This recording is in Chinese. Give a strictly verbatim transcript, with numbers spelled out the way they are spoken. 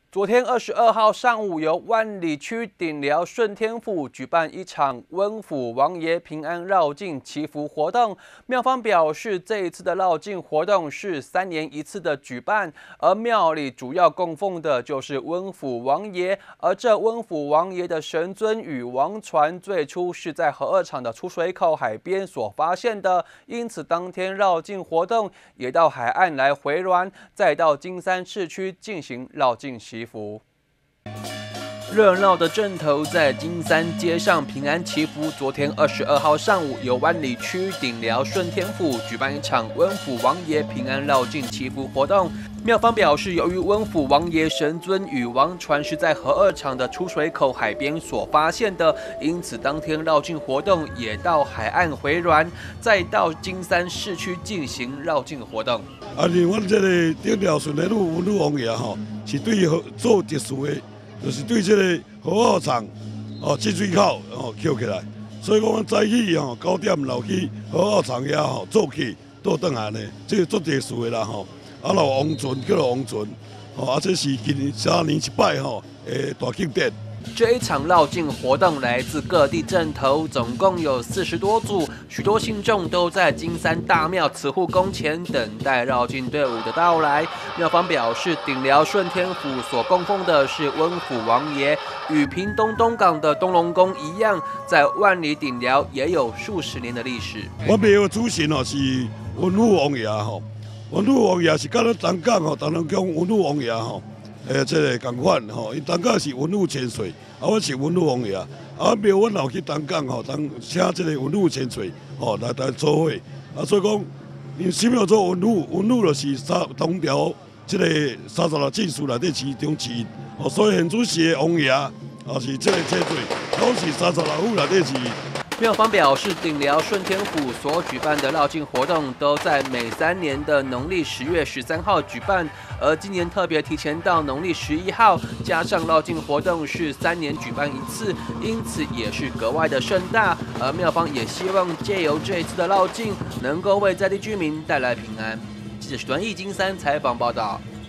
昨天二十二号上午，由万里区顶寮顺天府举办一场温府王爷平安绕境祈福活动。庙方表示，这一次的绕境活动是三年一次的举办，而庙里主要供奉的就是温府王爷。而这温府王爷的神尊与王船最初是在核二厂的出水口海边所发现的，因此当天绕境活动也到海岸来回銮，再到金山市区进行绕境祈福。热闹的阵头在金山街上平安祈福。昨天二十二号上午，由万里区顶寮顺天府举办一场温府王爷平安绕境祈福活动。庙方表示，由于温府王爷神尊与王船是在核二厂的出水口海边所发现的，因此当天绕境活动也到海岸回銮，再到金山市区进行绕境活动。 啊，另外这个顶寮顺天府温府王爷吼，是对做特殊的。就是对这个核二厂哦进水口哦捡起来，所以讲早起吼九点落去核二厂遐吼做起倒转来呢，这个做特殊的啦吼。啊，老王船叫做王船，哦，啊这是今年三年一摆吼诶大庆典。 这一场绕境活动来自各地阵头，总共有四十多组，许多信众都在金山大庙慈护宫前等待绕境队伍的到来。庙方表示，顶寮顺天府所供奉的是温府王爷，与屏东东港的东龙宫一样，在万里顶寮也有数十年的历史。 我庙的主神哦是温府王爷吼，温府王爷是甲咱东港吼，东龙宫温府王爷吼。诶，这个共款吼，因东港是文武千岁，啊，我是文武王爷，啊，庙阮老去东港吼，当请这个文武千岁吼来来做伙，啊，所以讲，因什么做文武？文武就是三东条这个三十六进士内底其中之一，哦，所以现主席的王爷啊是这个千岁，都是三十六府内底之一。 庙方表示，顶寮顺天府所举办的绕境活动都在每三年的农历十月十三号举办，而今年特别提前到农历十一号，加上绕境活动是三年举办一次，因此也是格外的盛大。而庙方也希望借由这一次的绕境，能够为在地居民带来平安。记者许端义金山采访报道。